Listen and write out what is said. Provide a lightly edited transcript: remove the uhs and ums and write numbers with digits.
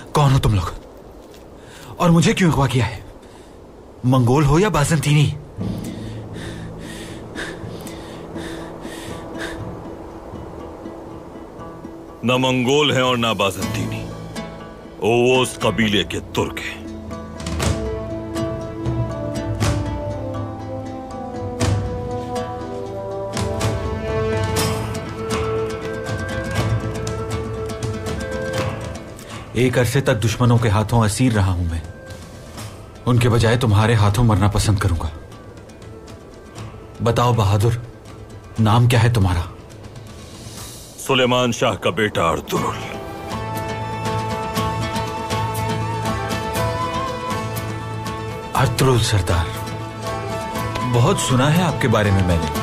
कौन हो तुम लोग और मुझे क्यों अगवा किया है? मंगोल हो या बाज़ंतीनी? न मंगोल हैं और ना बाज़ंतीनी, ओवोस कबीले के तुर्क हैं। एक अरसे तक दुश्मनों के हाथों असीर रहा हूं मैं। उनके बजाय तुम्हारे हाथों मरना पसंद करूंगा। बताओ बहादुर, नाम क्या है तुम्हारा? सुलेमान शाह का बेटा अर्तुरुल। अर्तुरुल सरदार, बहुत सुना है आपके बारे में मैंने।